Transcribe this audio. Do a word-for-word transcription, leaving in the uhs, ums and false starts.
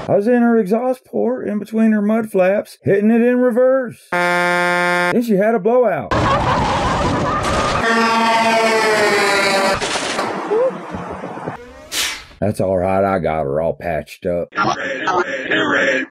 I was in her exhaust port, in between her mud flaps, hitting it in reverse. Then she had a blowout. That's alright, I got her all patched up.